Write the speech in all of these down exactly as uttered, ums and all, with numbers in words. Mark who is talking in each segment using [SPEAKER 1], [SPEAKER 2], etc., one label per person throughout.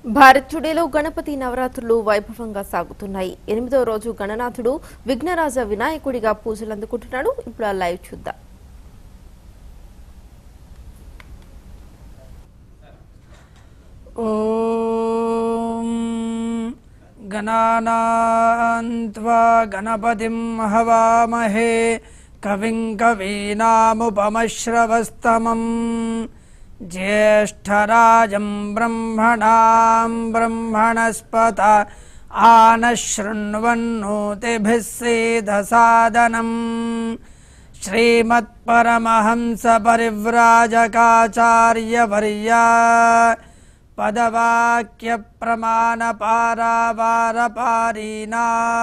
[SPEAKER 1] భారత్యుడేలో గణపతి నవరాత్రులు వైభవంగా సాగుతున్నాయి. ఎనిమిదో రోజు గణనాథుడు విఘ్నరాజ వినాయకుడిగా పూజలు అందుకుంటున్నాడు. ఇప్పుడు ఆ లైవ్ చూద్దాం.
[SPEAKER 2] ఓం గణానాన్త్వా గణపతిం హవామహే కవిం కవీనాముపమశ్రవస్తమం జ్యేష్ఠరాజం బ్రహ్మణాం బ్రహ్మణస్పత ఆనశృణ్వన్నోతిభిः సేదసాదనం శ్రీమత్పరమహంస పరివ్రాజకాచార్యవర్యా పదవాక్య ప్రమాణ పారావారపారీనా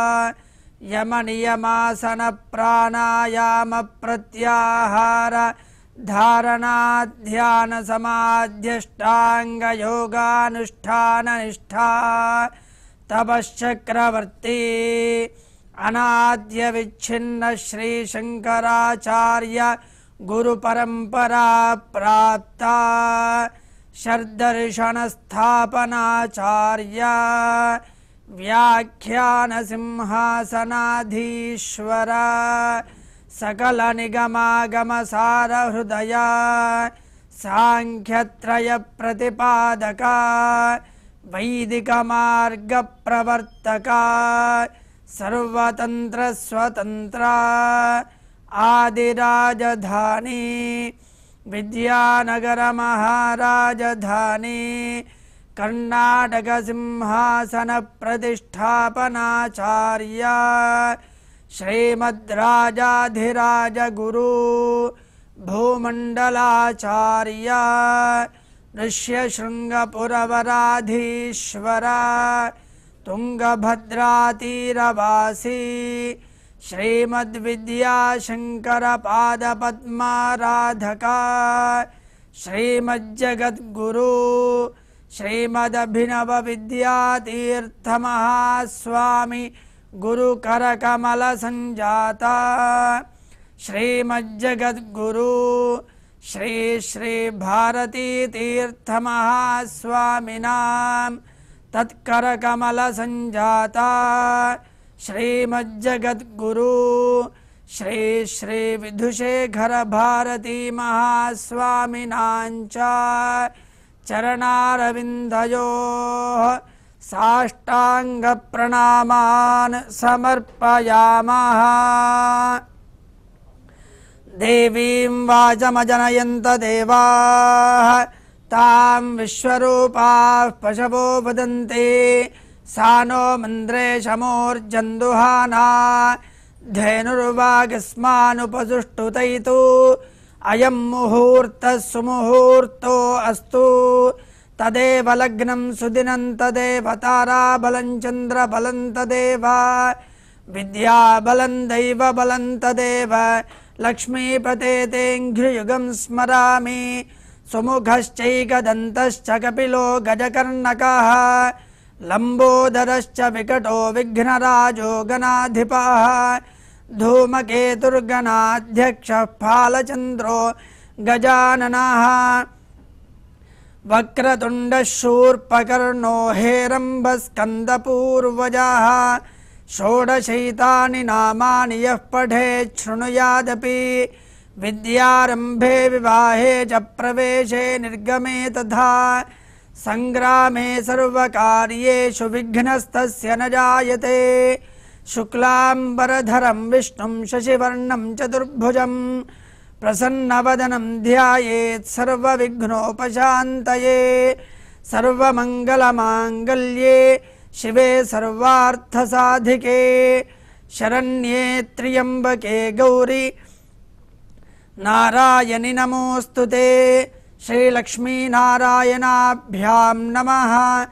[SPEAKER 2] యమనియమాసన ప్రాణాయామ ప్రత్యాహార ధారణాధ్యాన సమాధ్యష్టాంగ యోగానుష్ఠాన నిష్ఠా తపశ్చక్రవర్తి అనాద్య విచ్ఛిన్న శ్రీ శంకరాచార్య గురు పరంపరా ప్రాప్త షడ్దర్శన స్థాపనాచార్య వ్యాఖ్యాన సింహాసనాధీశ్వర సకల నిగమాగమ సార హృదయ సాంఖ్యత్రయ ప్రతిపాదక వైదిక మార్గ ప్రవర్తక సర్వతంత్ర స్వతంత్ర ఆదిరాజధాని విద్యానగర మహారాజధాని కర్ణాటక సింహాసన ప్రతిష్టాపనాచార్య శ్రీమద్రాజాధిరాజ గురు భూమండలాచార్య ఋష్యశృంగపురవరాధీశ్వర తుంగభద్రాతీరవాసి శ్రీమద్విద్యాశంకర పాదపద్మారాధక శ్రీమజ్జగద్గురు శ్రీమదభినవ విద్యాతీర్థ మహాస్వామి గురు కరకమల సంజాత శ్రీమజ్జగద్గురు శ్రీ శ్రీ భారతీ తీర్థ మహాస్వామినాం తత్కరకమల సంజాత శ్రీమజ్జగద్గురు శ్రీ శ్రీ విధుశేఖర భారతీ మహాస్వామినాంచ చరణారవిందయోః సాష్టాంగ ప్రణామాన్ సమర్పయామః. దేవీం వాచమజనయంత దేవాః తాం విశ్వరూపాః పశవో వదంతి సా నో మంద్రేశమోర్జందుహానా ధేనుర్వాగస్మానుపసుష్టుతైతు అయం ముహూర్తః సుముహూర్తో అస్తు. తదేవ లగ్నం సుదినం తదేవ తారాబలం చంద్రబలం తదేవ విద్యాబలం దైవబలం తదేవ లక్ష్మీపతేతేంఘ్రియుగం స్మరామి. సుముఖశ్చైకదంతశ్చ కపిలో గజకర్ణకः లంబోదరశ్చ వికటో విఘ్నరాజో గణాధిపः ధూమకేతుర్గణాధ్యక్షः ఫాలచంద్రో గజాననः వక్రతుండశూర్పకర్ణో హేరంబస్కందపూర్వజः షోడశైతాని నామాని యః పఠేత్ శృణుయాదపి విద్యారంభే వివాహే చ ప్రవేశే నిర్గమే తథా సంగ్రామే సర్వకార్యేషు విఘ్నస్తస్య న జాయతే. శుక్లాంబరధరం విష్ణుం శశివర్ణం చతుర్భుజం ప్రసన్నవదనం ధ్యాయేత్ సర్వవిఘ్నోపశాంతయే. సర్వమంగళమాంగళ్యే శివే సర్వార్థసాధికే శరణ్యే త్ర్యంబకే గౌరీ నారాయణి నమోస్తుతే. శ్రీలక్ష్మీనారాయణాభ్యాం నమః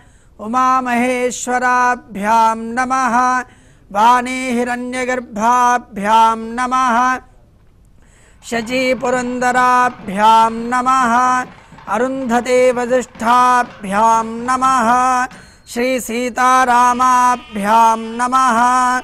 [SPEAKER 2] ఉమామహేశ్వరాభ్యాం నమః వాణీ హిరణ్యగర్భాభ్యాం నమః శచీపురందరాభ్యాం నమః అరుంధతే వసిష్ఠాభ్యాం నమః శ్రీసీతారామాభ్యాం నమః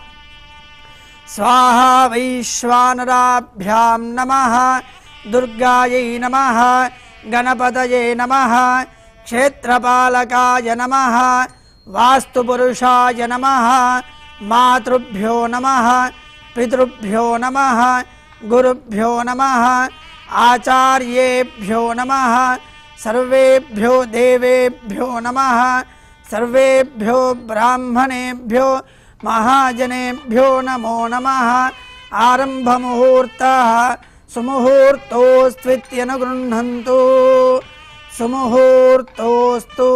[SPEAKER 2] స్వాహా వైశ్వానరాభ్యాం నమః దుర్గాయై నమః గణపతయే నమః क्षेत्रपालकाय नमः वास्तुपुरुषाय नमः मातृभ्यो नमः पितृभ्यो नमः गुरुभ्यो नमः आचार्येभ्यो नमः सर्वेभ्यो देवेभ्यो नमः सर्वेभ्यो ब्राह्मणेभ्यो महाजनेभ्यो नमो नमः आरंभमुहूर्तः सुमुहूर्तोस्त्वित्यनुगृह्णन्तु सुमुहूर्तोस्तु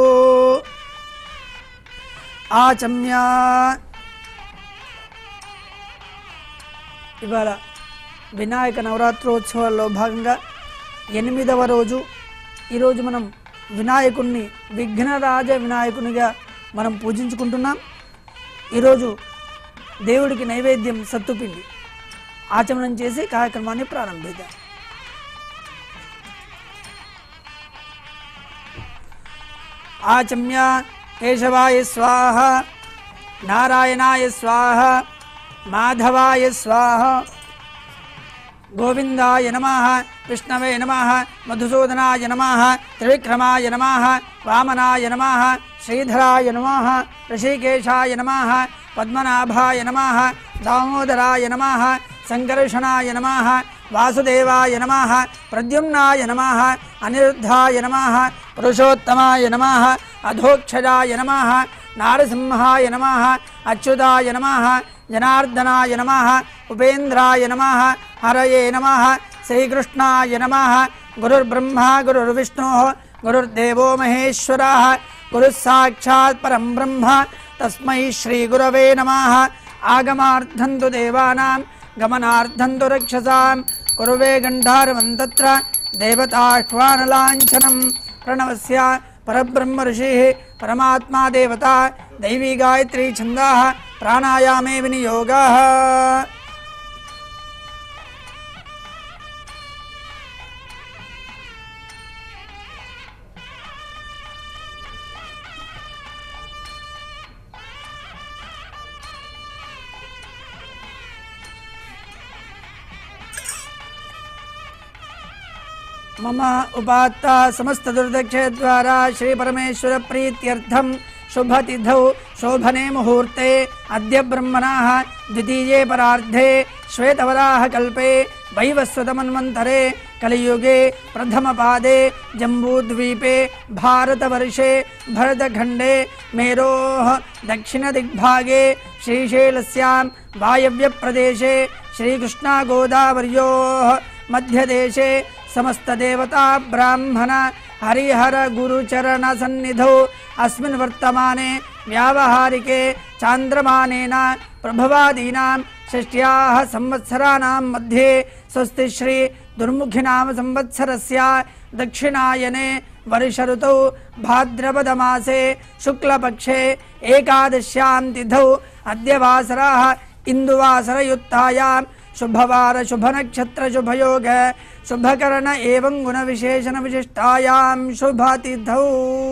[SPEAKER 2] आचम्य ఇవాళ వినాయక నవరాత్రోత్సవాల్లో భాగంగా ఎనిమిదవ రోజు ఈరోజు మనం వినాయకుణ్ణి విఘ్నరాజ వినాయకునిగా మనం పూజించుకుంటున్నాం. ఈరోజు దేవుడికి నైవేద్యం సత్తుపిండి ఆచమనం చేసి కార్యక్రమాన్ని ప్రారంభిద్దాం. ఆచమ్య కేశవాయ స్వాహ నారాయణాయ స్వాహ మాధవాయ స్వాహ గోవిందాయ నమః విష్ణవే నమః మధుసూదనాయ నమః త్రివిక్రమాయ నమః వామనాయ నమః శ్రీధరాయ నమః ఋషికేశాయ నమః పద్మనాభాయ నమః దామోదరాయ నమః సంకర్షణాయ నమః వాసుదేవాయ నమః ప్రద్యుమ్నాయ నమః అనిరుద్ధాయ నమః పురుషోత్తమాయ నమః అధోక్షజాయ నమః నారసింహాయ నమః అచ్యుతాయ నమః జనార్దనాయ నమః ఉపేంద్రాయ నమః హరయే నమః శ్రీకృష్ణాయ నమః గురుర్బ్రహ్మ గురుర్విష్ణుః గురుర్దేవో మహేశ్వరः గురుః సాక్షాత్ పరం బ్రహ్మ తస్మై శ్రీ గురవే నమః ఆగమార్థం తు దేవానాం గమనార్థం తు రక్షసాం కురువే గంధారవం తత్ర దేవతాహ్వానలాంఛనం ప్రణవస్య పరబ్రహ్మ ఋషిః పరమాత్మా దేవతా దైవీ గాయత్రీ ఛందాః ప్రాణాయామే వినియోగాః. मम उपात्ता समस्त दुर्दक्षे द्वारा श्री परमेश्वर प्रीत्यर्थम शुभतिथौ शोभने मुहूर्ते अद्य ब्रह्मणः द्वितीये परार्धे श्वेतवराह कल्पे वैवस्वतमन्वन्तरे कलियुगे प्रथमपादे जम्बूद्वीपे भारतवर्षे भरतखण्डे मेरोः दक्षिणदिग्भागे श्रीशैलस्यां वायव्यप्रदेशे श्रीकृष्णागोदावर्योः मध्यदेशे समस्त देवता ब्राह्मण हरिहर गुरुचरण सन्निधौ अस्मिन् वर्तमाने व्यावहारिके चांद्रमानेन प्रभवादीनां षष्ट्याः संवत्सराणां मध्ये स्वस्ति श्री दुर्मुखिनाम संवत्सरस्य दक्षिणायने वर्ष ऋतौ भाद्रपदमासे शुक्लपक्षे एकादश्यां तिथौ अद्य वासरः इंदुवासरयुक्तायां शुभवार शुभनक्षत्र शुभयोग शुभकरण एवं गुण विशेषण विशिष्टायां शुभतिथौ.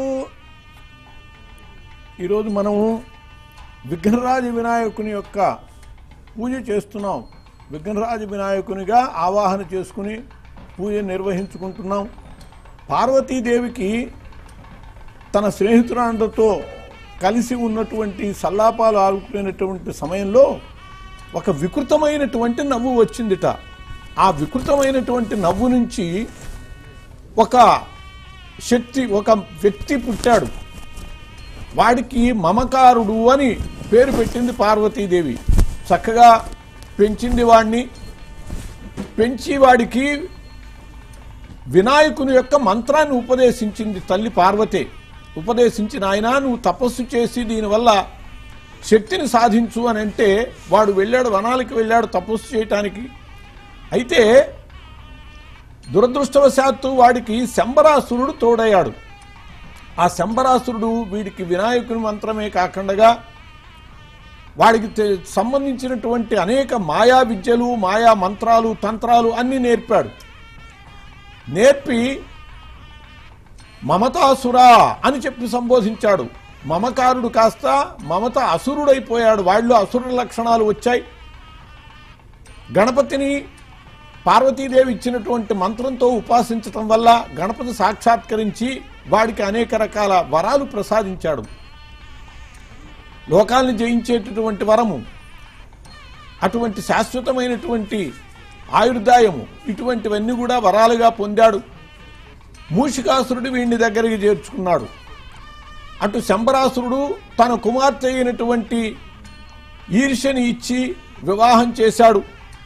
[SPEAKER 3] ఈరోజు మనము విఘ్నరాజ వినాయకుని యొక్క పూజ చేస్తున్నాం. విఘ్నరాజ వినాయకునిగా ఆవాహన చేసుకుని పూజ నిర్వహించుకుంటున్నాం. పార్వతీదేవికి తన స్నేహితురాండ్రతో కలిసి ఉన్నటువంటి సల్లాపాలు ఆడుకునేటువంటి సమయంలో ఒక వికృతమైనటువంటి నవ్వు వచ్చిందిట. ఆ వికృతమైనటువంటి నవ్వు నుంచి ఒక శక్తి ఒక వ్యక్తి పుట్టాడు. వాడికి మమకారుడు అని పేరు పెట్టింది పార్వతీదేవి. చక్కగా పెంచింది వాడిని. పెంచి వాడికి వినాయకుని యొక్క మంత్రాన్ని ఉపదేశించింది తల్లి పార్వతే. ఉపదేశించి నాయనా నువ్వు తపస్సు చేసి దీనివల్ల శక్తిని సాధించు అని అంటే వాడు వెళ్ళాడు, వనాలకి వెళ్ళాడు తపస్సు చేయటానికి. అయితే దురదృష్టవశాత్తు వాడికి శంబరాసురుడు తోడయ్యాడు. ఆ శంబరాసురుడు వీడికి వినాయకుని మంత్రమే కాకుండా వాడికి సంబంధించినటువంటి అనేక మాయా విద్యలు, మాయా మంత్రాలు, తంత్రాలు అన్నీ నేర్పాడు. నేర్పి మమతాసురా అని చెప్పి సంబోధించాడు. మమకారుడు కాస్త మమత అసురుడైపోయాడు. వాళ్ళు అసురుల లక్షణాలు వచ్చాయి. గణపతిని పార్వతీదేవి ఇచ్చినటువంటి మంత్రంతో ఉపాసించటం వల్ల గణపతి సాక్షాత్కరించి వాడికి అనేక రకాల వరాలు ప్రసాదించాడు. లోకాలను జయించేటటువంటి వరము, అటువంటి శాశ్వతమైనటువంటి ఆయుర్దాయము, ఇటువంటివన్నీ కూడా వరాలుగా పొందాడు. మూషికాసురుడు వీడిని దగ్గరికి చేర్చుకున్నాడు. అటు శంబరాసురుడు తన కుమార్తె అయినటువంటి ఈర్ష్యని ఇచ్చి వివాహం చేశాడు.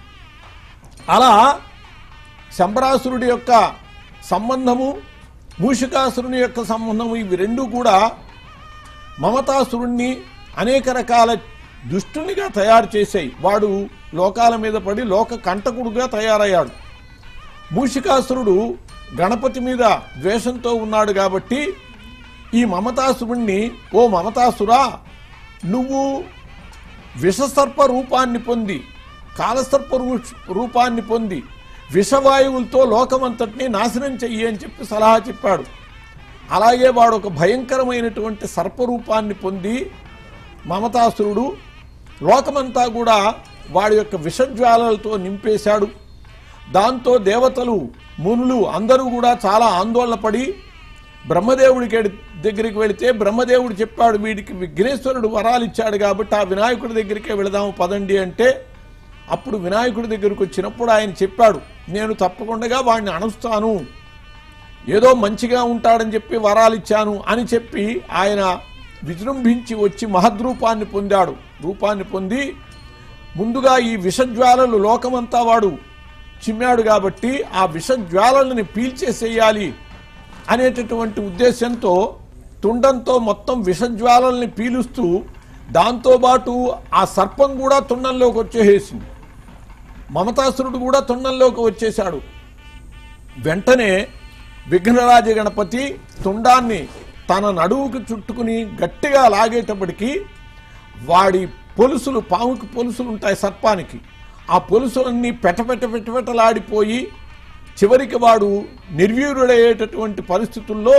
[SPEAKER 3] అలా శంబరాసురుడి యొక్క సంబంధము, మూషికాసురుని యొక్క సంబంధము, ఇవి రెండు కూడా మమతాసురుణ్ణి అనేక రకాల దుష్టునిగా తయారు చేశాయి. వాడు లోకాల మీద పడి లోక కంటకుడుగా తయారయ్యాడు. మూషికాసురుడు గణపతి మీద ద్వేషంతో ఉన్నాడు కాబట్టి ఈ మమతాసురుణ్ణి, ఓ మమతాసురా, నువ్వు విషసర్ప రూపాన్ని పొంది, కాలసర్ప రూపాన్ని పొంది విషవాయువులతో లోకమంతటినీ నాశనం చెయ్యి అని చెప్పి సలహా చెప్పాడు. అలాగే వాడు ఒక భయంకరమైనటువంటి సర్పరూపాన్ని పొంది మమతాసురుడు లోకమంతా కూడా వాడి యొక్క విషజ్వాలలతో నింపేశాడు. దాంతో దేవతలు, మునులు అందరూ కూడా చాలా ఆందోళన పడి బ్రహ్మదేవుడికి దగ్గరికి వెళితే బ్రహ్మదేవుడు చెప్పాడు, వీడికి విఘ్నేశ్వరుడు వరాలు ఇచ్చాడు కాబట్టి ఆ వినాయకుడి దగ్గరికే వెళదాము పదండి అంటే, అప్పుడు వినాయకుడి దగ్గరికి వచ్చినప్పుడు ఆయన చెప్పాడు, నేను తప్పకుండా వాడిని అణుస్తాను, ఏదో మంచిగా ఉంటాడని చెప్పి వరాలు ఇచ్చాను అని చెప్పి ఆయన విజృంభించి వచ్చి మహద్రూపాన్ని పొందాడు. రూపాన్ని పొంది ముందుగా ఈ విషజ్వాలలు లోకమంతా వాడు చిమ్మాడు కాబట్టి ఆ విషజ్వాలలని పీల్చేసేయాలి అనేటటువంటి ఉద్దేశంతో తుండంతో మొత్తం విషజ్వాలల్ని పీలుస్తూ దాంతోపాటు ఆ సర్పం కూడా తుండంలోకి వచ్చేసింది. మమతాసురుడు కూడా తుండంలోకి వచ్చేశాడు. వెంటనే విఘ్నరాజ గణపతి తుండాన్ని తన నడువుకు చుట్టుకుని గట్టిగా లాగేటప్పటికీ వాడి పొలుసులు, పాముకి పొలుసులు ఉంటాయి సర్పానికి, ఆ పొలుసులన్నీ పెటపెట పెటపెటలాడిపోయి చివరికి వాడు నిర్వీర్యుడయ్యేటటువంటి పరిస్థితుల్లో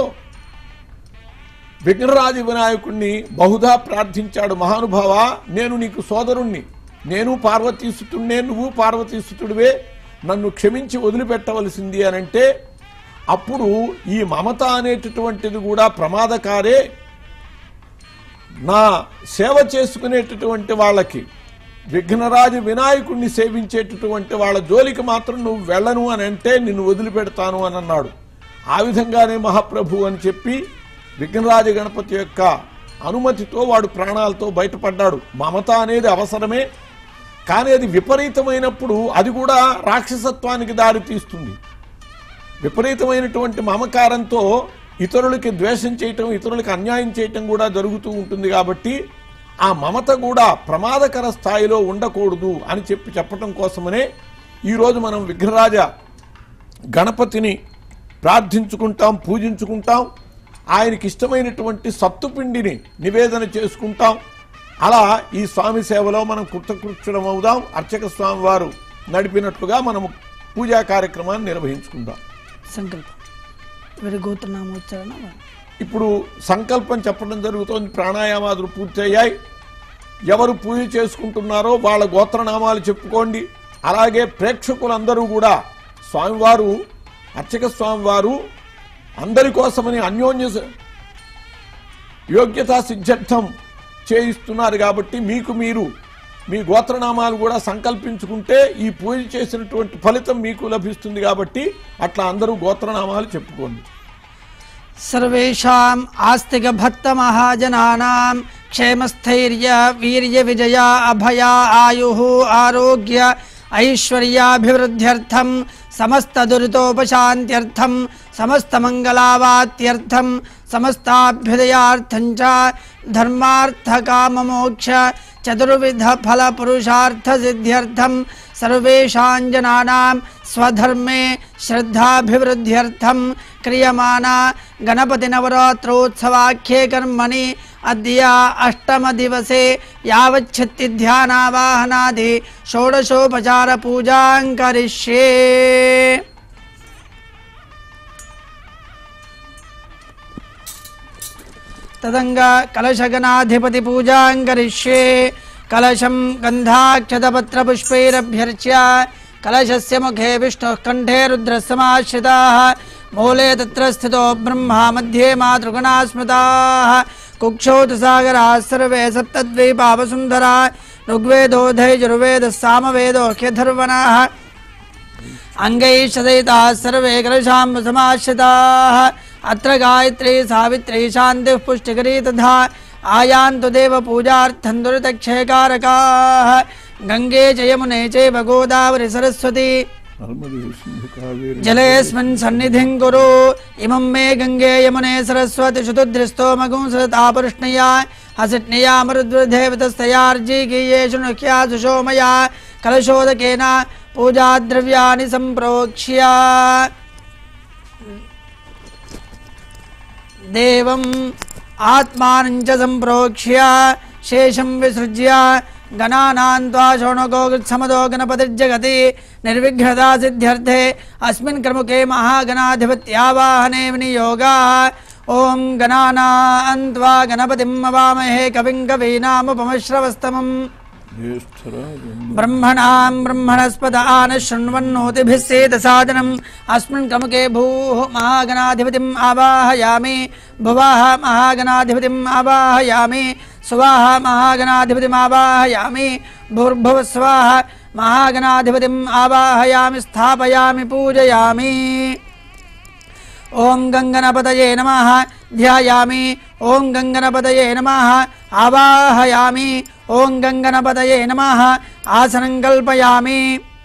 [SPEAKER 3] విఘ్నరాజ వినాయకుణ్ణి బహుధా ప్రార్థించాడు. మహానుభావ, నేను నీకు సోదరుణ్ణి, నేను పార్వతీసుతుడినే, నువ్వు పార్వతీసుతుడివే, నన్ను క్షమించి వదిలిపెట్టవలసింది అనంటే అప్పుడు ఈ మమత అనేటటువంటిది కూడా ప్రమాదకారే, నా సేవ చేసుకునేటటువంటి వాళ్ళకి, విఘ్నరాజ వినాయకుడిని సేవించేటటువంటి వాళ్ళ జోలికి మాత్రం నువ్వు వెళ్ళను అని అంటే నిన్ను వదిలిపెడతాను అని అన్నాడు. ఆ విధంగానే మహాప్రభు అని చెప్పి విఘ్నరాజ గణపతి యొక్క అనుమతితో వాడు ప్రాణాలతో బయటపడ్డాడు. మమత అనేది అవసరమే, కానీ అది విపరీతమైనప్పుడు అది కూడా రాక్షసత్వానికి దారి తీస్తుంది. విపరీతమైనటువంటి మమకారంతో ఇతరులకి ద్వేషం చేయటం, ఇతరులకి అన్యాయం చేయటం కూడా జరుగుతూ ఉంటుంది. కాబట్టి ఆ మమత కూడా ప్రమాదకర స్థాయిలో ఉండకూడదు అని చెప్పి చెప్పటం కోసమనే ఈరోజు మనం విఘ్నరాజ గణపతిని ప్రార్థించుకుంటాం, పూజించుకుంటాం. ఆయనకి ఇష్టమైనటువంటి సత్తుపిండిని నివేదన చేసుకుంటాం. అలా ఈ స్వామి సేవలో మనం కృతకృత్యులం అవుదాం. అర్చక స్వామి వారు నడిపినట్లుగా మనము పూజా కార్యక్రమాన్ని నిర్వహించుకుందాం.
[SPEAKER 2] సంకల్పం వీరి గోత్రనామోచ్చరణ.
[SPEAKER 3] ఇప్పుడు సంకల్పం చెప్పడం జరుగుతోంది. ప్రాణాయామాదులు పూర్తయ్యాయి. ఎవరు పూజ చేసుకుంటున్నారో వాళ్ళ గోత్రనామాలు చెప్పుకోండి. అలాగే ప్రేక్షకులందరూ కూడా స్వామివారు, అర్చక స్వామివారు అందరి కోసమని అన్యోన్య యోగ్యతా సిద్ధ్యర్థం చేయిస్తున్నారు కాబట్టి మీకు మీరు మీ గోత్రనామాలు కూడా సంకల్పించుకుంటే ఈ పూజ చేసినటువంటి ఫలితం మీకు లభిస్తుంది. కాబట్టి అట్లా అందరూ గోత్రనామాలు చెప్పుకోండి.
[SPEAKER 2] సర్వేషాం ఆస్తిక భక్త మహాజనానాం క్షేమస్థైర్య వీర్య విజయ అభయ ఆయు ఆరోగ్య ఐశ్వర్యాభివృద్ధ్యర్థం సమస్త దురితోపశాంత్యర్థం సమస్త మంగళావాత్యర్థం సమస్తాభ్యుదయార్థం చ ధర్మార్థ కామ మోక్ష చతుర్విధ ఫల పురుషార్థ సిద్ధ్యర్థం సర్వేషాం జనానాం స్వధర్మే శ్రద్ధాభివృద్ధ్యర్థం క్రియమాణ గణపతి నవరాత్రోత్సవాఖ్యే కర్మణి అద్య అష్టమ దివసే యావచ్ఛత్తి ధ్యానావాహనాది షోడశోపచార పూజాం కరిష్యే. తదంగా కలశగణాధిపతి పూజాం కరిష్యే. కలశం గంధాక్షతపత్ర పుష్పైరభ్యర్చ్య कलशस्य मुखे विष्णुः कंठे रुद्रस्समाश्रिताः मूले तत्र स्थितो ब्रह्मा मध्ये मातृगुणा स्मृताः कुक्षौ तु सागराः सर्वे सप्तद्वीपावसुन्धरा ऋग्वेदोऽधैर्वेदः सामवेदोऽख्यधर्वणाः अंगैः सदयिताः सर्वे कलशाम्बुसमाश्रिताः अत्र गायत्री सावित्री शान्तिः पुष्टिकरी तथा आयान्तु देव पूजार्थं दुरितक्षयकारकाः गंगे च यमुने चैव गोदावरी सरस्वती जलेऽस्मिन् सन्निधिं कुरु इमं मे गंगे यमुने सरस्वती शुतुद्रिस्तो मगुंसतापुष्णया हसिष्णया मरुद्वृधेवतस्तयार्जीकीये शृणुख्या सुषोमया कलशोदकेन पूजाद्रव्याणि सम्प्रोक्ष्य देवम् आत्मानं च सम्प्रोक्ष्य शेषं विसृज्य गणानां त्वा शोणको समदो गणपतिर्जगति निर्विघ्नता सिद्ध्यर्थे अस्मिन् क्रमुके महागणाधिपत्यावाहने विनियोगाः ओं गणानां त्वा गणपतिम् अवामहे कविं कवीनामुपमश्रवस्तमम् ब्रह्मणां ब्रह्मणस्पद आनः शृण्वन्नोतिभिः सेदसादनम् अस्मिन् क्रमुके भूः महागणाधिपतिम् आवाहयामि भुवः महागणाधिपतिम् आवाहयामि सुवाह महागणाधिपतिम् आवाहयामि भूर्भुवः स्वः महागणाधिपतिम् आवाहयामि स्थापयामि पूजयामि ओं गंगणपतये नमः ध्यायामि ओं गंगणपतये नमः आवाहयामि ओं गंगणपतये नमः आसनं कल्पयामि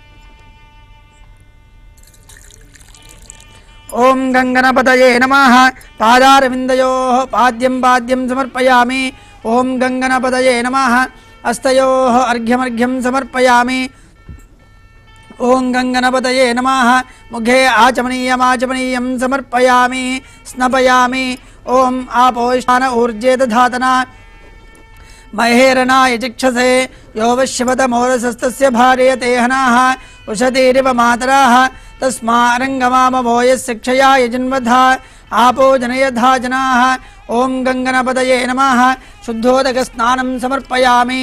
[SPEAKER 2] ओं गंगणपतये नमः पादारविन्दयोः पाद्यं पाद्यं समर्पयामि ओं गंगणपतये नमः हस्तयोः अर्घ्यमर्घ्यं समर्पयामि ओं गंगणपतये नमः मुखे आचमनीयमाचमनीयं समर्पयामि स्नपयामि ओं आपोष्ठान ऊर्जे दधातना महेरणाय चिक्षसे यो वश्यवतमोरसस्तस्य भार्यते हनाः उषतीरिव मातराः तस्मारङ्गमामभो यस्य क्षया यजन्वधा आपो जनयधा जनाः ओं गंगणपतये नमः शुद्धोदकस्नानं समर्पयामि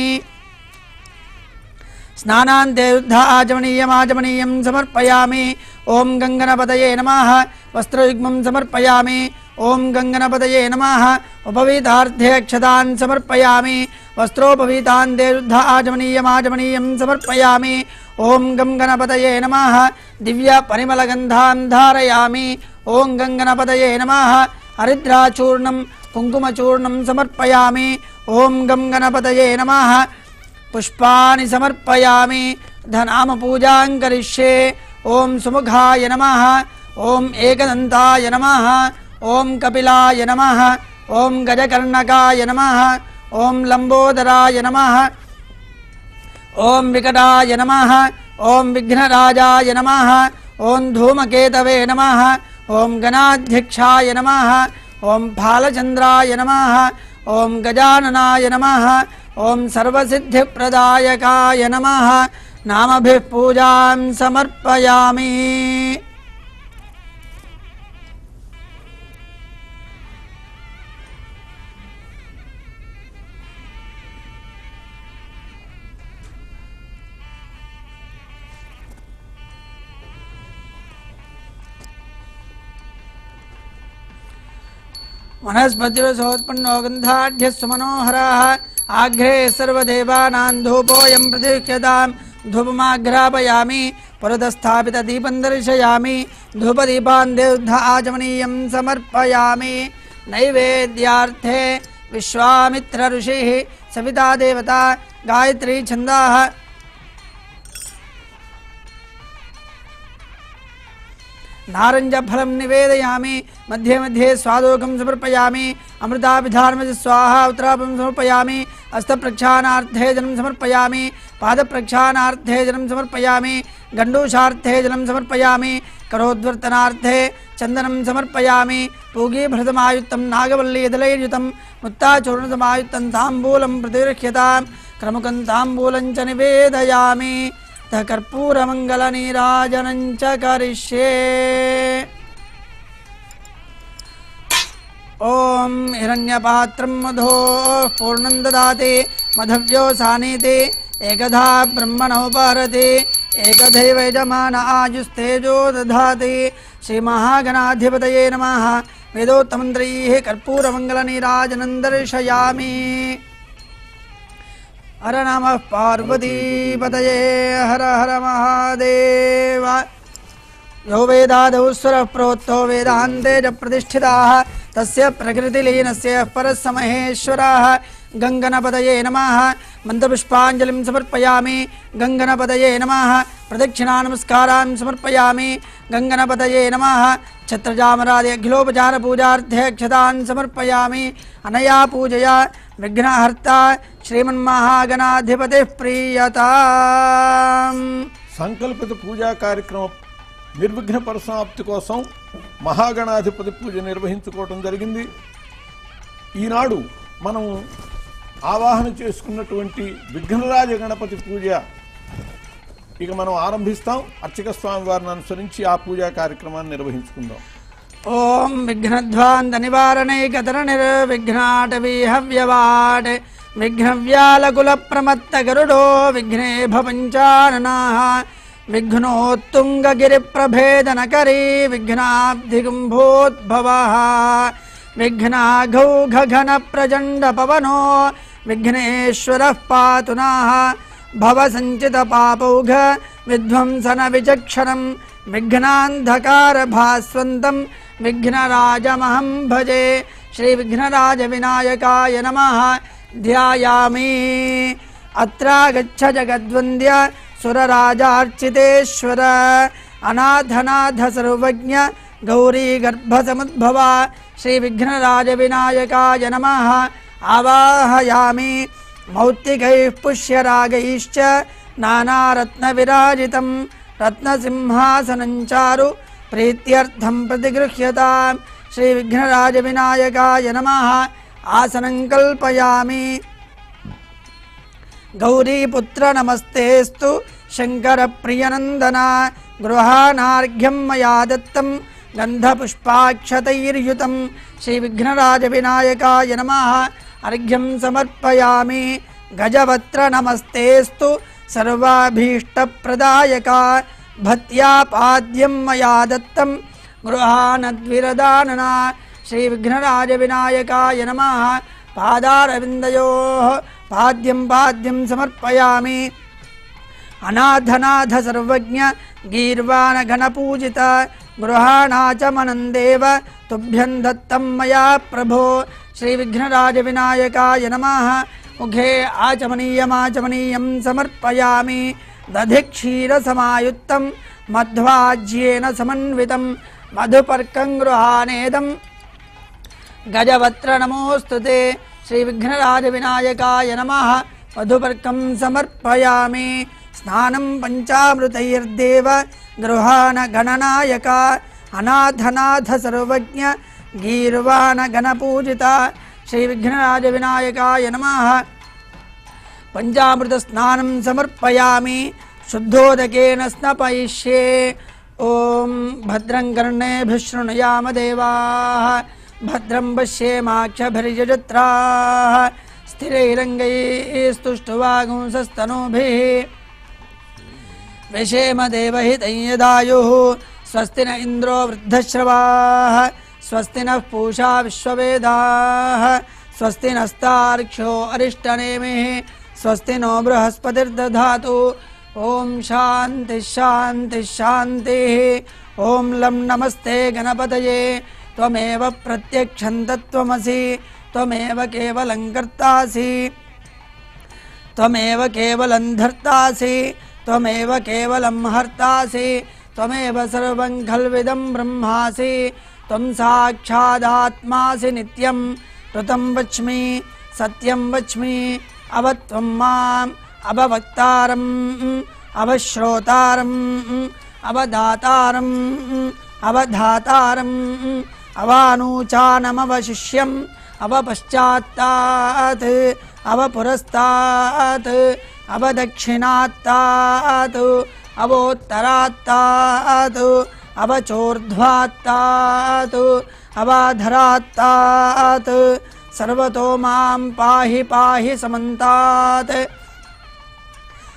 [SPEAKER 2] स्नानान्ते आचमनीयमाचमनीयं समर्पयामि ओं गंगणपतये नमः वस्त्रयुग्मं समर्पयामि ओं गंगणपतये नमः उपवीतार्थे अक्षतान् समर्पयामि वस्त्रोपवीतान्ते आचमनीयमाचमनीयं समर्पयामि ओं गंगणपतये नमः दिव्यपरिमलगन्धान् धारयामि ओं गंगणपतये नमः हरिद्राचूर्णं कुङ्कुमचूर्णं समर्पयामि ओं गंगणपतये नमः पुष्पाणि समर्पयामि धनाम पूजां करिष्ये ओं सुमुखाय नमः ओं एकदन्ताय नमः ओं कपिलाय नमः ओं गजकर्णकाय नमः ओं लंबोदराय नमः ओं विकटाय नमः ओं विघ्नराजाय नमः ओं धूमकेतवे नमः ओं गणाध्यक्षाय नमः ओं फालचन्द्राय नमः ओं गजाननाय नमः ओं सर्वसिद्धिप्रदायकाय नमः नामभिः पूजां समर्पयामि वनस्पतिरसोत्पन्नो गन्धाढ्यः सुमनोहरः आघ्रे सर्वदेवानां धूपोऽयं प्रतिष्ठ्यतां धूपमाघ्रापयामि पुरतस्थापितदीपं दर्शयामि धूपदीपान् देवद्ध आचमनीयं समर्पयामि नैवेद्यार्थे विश्वामित्र ऋषिः सविता देवता गायत्री छन्दाः नारंजफलं निवेदयामि मध्ये मध्ये स्वादोकं समर्पयामि अमृताभिधानमति स्वाहा उत्तरापं समर्पयामि हस्तप्रक्षालनार्थे जलं समर्पयामि पादप्रक्षालनार्थे जलं समर्पयामि गण्डूषार्थे जलं समर्पयामि करोद्वर्तनार्थे चन्दनं समर्पयामि पूगीभृतमायुक्तं नागवल्लीदलैर्युतं मुत्ताचूर्णसमायुक्तं ताम्बूलं प्रतिगृह्यतां क्रमुकं ताम्बूलं च निवेदयामि कर्पूरमंगलनीराजनं च करिष्ये ओं हिरण्यपात्रं मधोः पूर्णं ददाति मधव्यो सानीति एकधा ब्रह्मणोपहरति एकदैव यजमान आयुस्तेजो दधाति। श्रीमहागणाधिपतये नमः। वेदोक्तमन्त्रैः कर्पूरमङ्गलनीराजनं दर्शयामि। हर नमः पार्वतीपतये हर हर महादेव। यो वेदादौ सुरः प्रोक्तो वेदान्ते च प्रतिष्ठिताः तस्य प्रकृतिलीनस्य परस्य महेश्वरः। गङ्गणपतये नमः। मन्त्रपुष्पाञ्जलिं समर्पयामि। गङ्गणपतये नमः। प्रदक्षिणानमस्कारान् समर्पयामि। गङ्गणपतये नमः। छत्रजामरादि अखिलोपचारपूजार्थे अक्षतान् समर्पयामि। अनया पूजया विघ्नहर्ता श्रीमन्महागणाधिपतिः प्रीयताम्।
[SPEAKER 3] సంకల్పిత పూజా కార్యక్రమం నిర్విఘ్న పరిసమాప్తి కోసం మహాగణాధిపతి పూజ నిర్వహించుకోవటం జరిగింది. ఈనాడు మనం ఆవాహన చేసుకున్నటువంటి విఘ్నరాజ గణపతి పూజ ఇక మనం ఆరంభిస్తాం. అర్చక స్వామి వారిని అనుసరించి ఆ పూజా కార్యక్రమాన్ని నిర్వహించుకుందాం.
[SPEAKER 2] ఓం విఘ్నధ్వాంత నివారణైకతర నిర్విఘ్నాటవీ హవ్యవాట్ విఘ్నవ్యాలకుల ప్రమత్త గరుడో విఘ్నేభ పంచాననాః విఘ్నోత్తుంగగిరి ప్రభేదనకరీ విఘ్నాబ్ధిగుంభోద్భవః విఘ్నాఘౌఘఘన ప్రచండ పవనో విఘ్నేశ్వరః పాతు నః భవసంచిత పాపౌఘ విధ్వంసన విచక్షణం విఘ్నాంధకార భాస్వంతం విఘ్నరాజమహం భజే. శ్రీ విఘ్నరాజ వినాయకాయ నమః. ధ్యాయామి. అత్రాగచ్చ జగద్వంద్య సురరాజార్చితేశ్వర అనాథనాథ సర్వజ్ఞ గౌరీ గర్భసముద్భవ. శ్రీ విఘ్నరాజ వినాయకాయ నమః. ఆవాహయామి. మౌక్తికైః పుష్యరాగైశ్చ నానారత్న విరాజితం రత్నసింహాసనం చారు ప్రీత్యర్థం ప్రతిగృహ్యతాం. శ్రీ విఘ్నరాజ వినాయకాయ నమః. ఆసనం కల్పయామి. గౌరీపుత్ర నమస్తేస్తు శంకర ప్రియనందన గృహానార్ఘ్యం మయా దత్తం గంధపుష్పాక్షతైర్యుతం. శ్రీ విఘ్నరాజ వినాయకాయ నమః. అర్ఘ్యం సమర్పయామి. గజవత్ర నమస్తేస్తు సర్వాభీష్టప్రదాయక భక్త్యా పాద్యం మయా దత్తం గృహానద్విరదానన. శ్రీ విఘ్నరాజ వినాయకాయ నమః. పాదారవిందయోః పాద్యం పాద్యం సమర్పయామి. అనాథనాథ సర్వజ్ఞ గీర్వాణ గణపూజిత గృహాణాచమనం దేవ తుభ్యం దత్తం మయా ప్రభో. శ్రీ విఘ్నరాజ వినాయకాయ నమః. ముఖే ఆచమనీయమాచమనీయం సమర్పయామి. దధిక్షీరసమాయుక్తం మధ్వాజ్యేన సమన్వితం మధుపర్కం గృహానేదం గజవత్ర నమోస్తుతే. శ్రీ విఘ్నరాజ వినాయకాయ నమః. మధుపర్కం సమర్పయామి. స్నానం పంచామృతైర్దేవ గృహాణ గణనాయక అనాథనాథ సర్వజ్ఞ గీర్వాణ గణపూజిత. శ్రీ విఘ్నరాజ వినాయకాయ నమః. పంచామృత స్నానం సమర్పయామి. శుద్ధోదకేన స్నపయిష్యే. ఓం భద్రం కర్ణేభిః శృణుయామ దేవాః భద్రం పశ్యేమాక్షభిర్యజత్రాః స్థిరైరంగైస్తుష్టువాగుంసస్తనూభిः విషేమ దేవహితం యదాయుః. స్వస్తి న ఇంద్రో వృద్ధశ్రవాः స్వస్తి నః పూషా విశ్వవేదాः స్వస్తి నస్తార్క్ష్యో అరిష్టనేమిः స్వస్తి నో బృహస్పతిర్దధాతు. ఓం శాంతి శాంతి శాంతి. ఓం లం నమస్తే గణపతయే. త్వమేవ ప్రత్యక్షం తత్వమసి. త్వమేవ కేవలం కర్తాసి. త్వమేవ కేవలం ధర్తాసి. త్వమేవ కేవలం హర్తాసి. త్వమేవ సర్వం ఖల్విదం బ్రహ్మాసి. త్వం సాక్షాదాత్మాసి నిత్యం. ఋతం వచ్మి సత్యం వచ్మి. అవత్వం మాం అవవక్తారం అవశ్రోతారం అవదాతారం అవధాతారం అవానూచానమవశిష్యం అవపశ్చాత్తాత్ అవపురస్తాత్ అవదక్షిణాత్తాత్ అవోత్తరాత్తాత్ అవచోర్ధ్వాత్తాత్ అవాధరాత్తాత్. సర్వతో మాం పాహి పాహి సమంతాత్.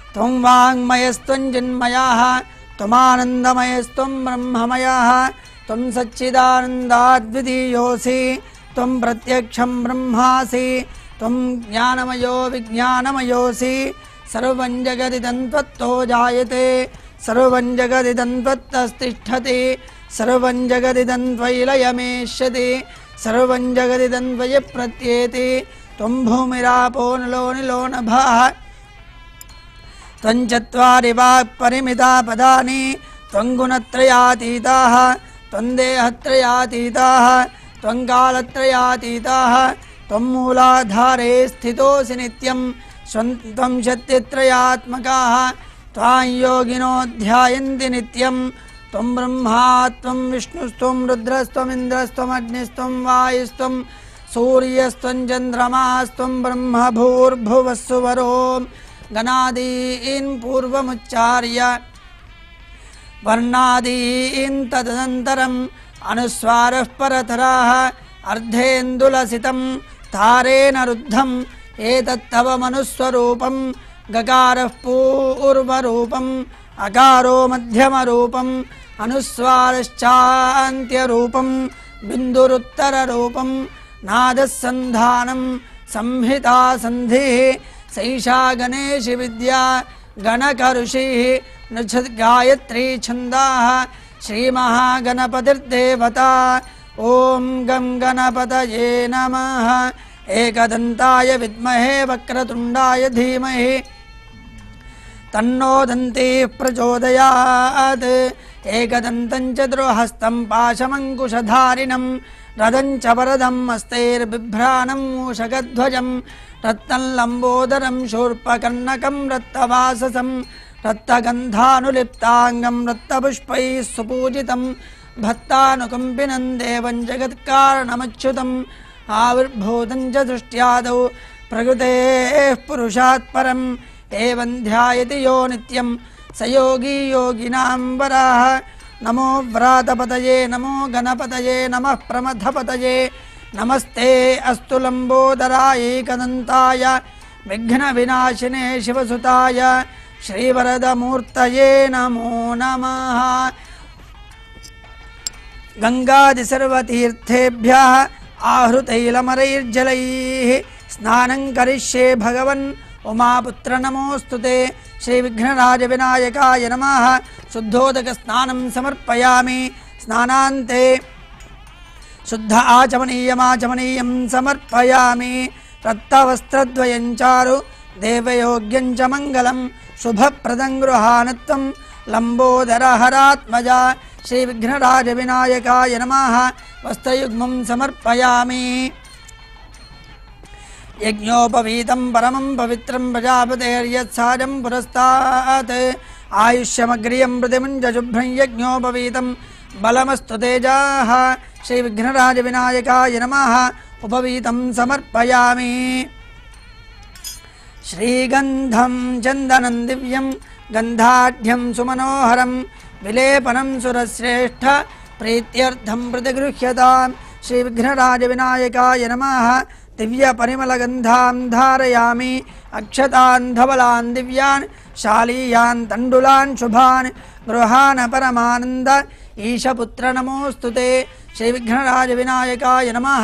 [SPEAKER 2] त्वं वाङ्मयस्त्वं चिन्मयः त्वमानन्दमयस्त्वं ब्रह्ममयः त्वं सच्चिदानन्दाद्वितीयोऽसि त्वं प्रत्यक्षं ब्रह्मासि त्वं ज्ञानमयो विज्ञानमयोऽसि सर्वं जगदिदं त्वत्तो जायते सर्वं जगदिदं त्वत्तस्तिष्ठति सर्वं जगदिदं त्वयि लयमेष्यति सर्वं जगदिदं त्वयि प्रत्येति त्वं भूमिरापो नलो निलो नभः त्वं चत्वारि वाक्परिमिता पदानि त्वं गुणत्रयातीताः त्वं देहत्रयातीताः त्वं कालत्रयातीताः त्वं मूलाधारे स्थितोऽसि नित्यं त्वं शक्तित्रयात्मकाः त्वां योगिनो ध्यायन्ति नित्यं त्वं ब्रह्मा त्वं विष्णुस्त्वं रुद्रस्त्वमिन्द्रस्त्वमग्निस्त्वं वायुस्त्वं सूर्यस्त्वं चन्द्रमास्त्वं ब्रह्म भूर्भुवस्सुवरो गणादीन् पूर्वमुच्चार्य वर्णादीन् तदनन्तरम् अनुस्वारः परतराः अर्धेन्दुलसितं तारेण रुद्धम् एतत्तव मनुस्वरूपं गकारः पूर्वरूपम् अकारो मध्यमरूपम् अनुस्वारश्चान्त्यरूपम् बिन्दुरुत्तररूपम् नादः सन्धानं संहिता सन्धिः सैषा गणेशि विद्या गणकऋषिः नृच्छद् गायत्री छन्दाः श्रीमहागणपतिर्देवता ॐ गं गणपतये नमः एकदन्ताय विद्महे वक्रतुण्डाय धीमहि तन्नो दन्तिः प्रचोदयात् एकदन्तं चतुर्हस्तं पाशमङ्कुशधारिणं रदं च वरदं हस्तैर्बिभ्राणं मूषकध्वजं रत्नं लम्बोदरं शूर्पकर्णकं रक्तवाससं रक्तगन्धानुलिप्ताङ्गं रक्तपुष्पैः सुपूजितं भक्तानुकम्पिनं देवं जगत्कारणमच्युतम् आविर्भूतं च दृष्ट्यादौ प्रकृतेः पुरुषात् परम् एवं ध्यायति यो नित्यं स योगी योगिनां वराः नमो व्रातपतये नमो गणपतये नमः प्रमथपतये नमस्ते अस्तु लम्बोदराय एकदन्ताय विघ्नविनाशिने शिवसुताय श्रीवरदमूर्तये नमो नमः। गंगादिसर्वतीर्थेभ्यः आहृतैलमरैर्जलैः स्नानं करिष्ये भगवन् उमापुत्र नमोस्तुते। श्रीविघ्नराजविनायकाय नमः। शुद्धोदकस्नानं समर्पयामि। स्नानान्ते शुद्ध आचमनीयमाचमनीयं समर्पयामि। रक्तवस्त्रद्वयं चारु देवयोग्यं च मङ्गलं शुभप्रदं गृहाणत्वं लम्बोदरहरात्मजा। श्रीविघ्नराजविनायकाय नमः। वस्त्रयुग्मं समर्पयामि। यज्ञोपवीतं परमं पवित्रं प्रजापतेर्यत्साजं पुरस्तात् आयुष्यमग्रियं प्रतिमुञ्जशुभ्रं यज्ञोपवीतं बलमस्तु तेजाः। श्रीविघ्नराजविनायकाय नमः। उपवीतं समर्पयामि। श्रीगन्धं चन्दनं दिव्यं गन्धाढ्यं सुमनोहरं विलेपनं सुरश्रेष्ठ प्रीत्यर्थं प्रतिगृह्यताम्। श्रीविघ्नराजविनायकाय नमः। दिव्यपरिमलगन्धां धारयामि। अक्षतान् धवलान् दिव्यान् शालीयान् तण्डुलान् शुभान् गृहान् परमानन्द ईशपुत्र नमोऽस्तुते। श्रीविघ्नराजविनायकाय नमः।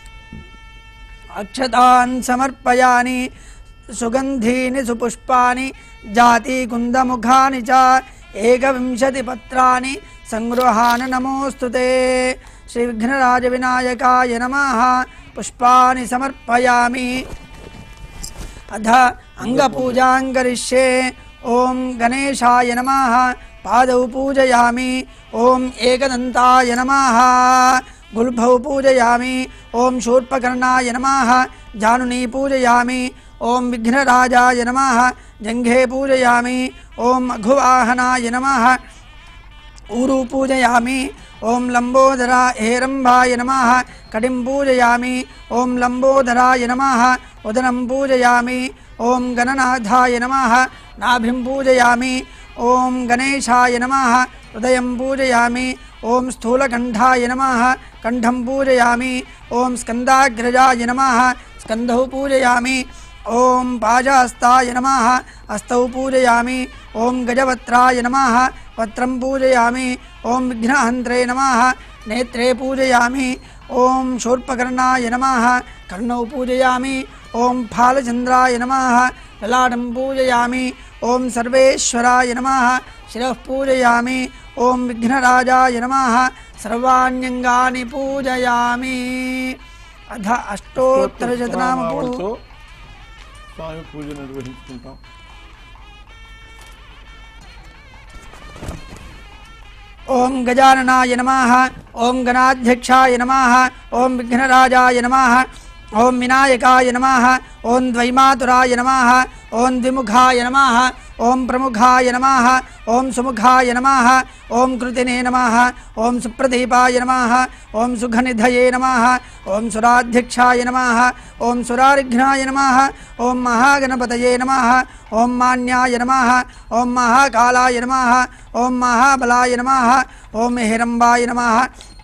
[SPEAKER 2] अक्षतान् समर्पयामि। सुगन्धीनि सुपुष्पाणि जातिकुन्दमुखानि च एकविंशतिपत्राणि संगृहान् नमोऽस्तुते। श्रीविघ्नराजविनायकाय नमः। पुष्पाणि समर्पयामि। अथ अंगपूजां करिष्ये। ओं गणेशाय नमः। पादौ पूजयामि। ओं एकदन्ताय नमः। गुल्भौ पूजयामि। ओं शूर्पकर्णाय नमः। जानुनी पूजयामि। ओं विघ्नराजाय नमः। जंघे पूजयामि। ओं अघुवाहनाय नमः। ऊरु पूजयामि। ओं लंबोदरा हेरंभाय नमः। कटिं पूजयामि। ओं लंबोदराय नमः। उदरं पूजयामि। ओं गणनाथाय नमः। नाभिं पूजयामि। ओं गणेशाय नमः। हृदयं पूजयामि। ओं स्थूलकण्ठाय नमः। कण्ठं पूजयामि। ओं स्कन्दाग्रजाय नमः। स्कन्धौ पूजयामि। ओम पाजहस्ताय नमः हस्तौ पूजयामि। ओम गजवक्त्राय नमः वक्त्रं पूजयामि। ओम विघ्नहन्त्रे नमः नेत्रे पूजयामि। ओम शूर्पकर्णाय नमः कर्णौ पूजयामि। ओम फालचन्द्राय नमः ललाटं पूजयामि। ओम सर्वेश्वराय नमः शिरः पूजयामि। ओम विघ्नराजाय नमः सर्वाण्यंगानि पूजयामि। अथ अष्टोत्तरशतनाम
[SPEAKER 3] స్తోత్రనామావళితో స్వామి పూజ నిర్వహించుకుంటాం.
[SPEAKER 2] ओम गजाननाय नमः। ओम गणाध्यक्षाय नमः। ओम विघ्नराजाय नमः। ओम विनायकाय नमः। ओम द्वैमातुराय नमः। ओम द्विमुखाय नमः। ओम प्रमुखाय नमः। ओम सुमुखाय नमः। ओम कृतिने नमः। ओम सुप्रदीपाय नमः। ओम सुघनिधये नमः। ओम सुराध्यक्षाय नमः। ओम सुरारिघ्नाय नमः। ओम महागणपतये नमः। ओम मान्याय नमः। ओम महाकालाय नमः। ओम महाबलाय नमः। ओम हिरंबाय नमः।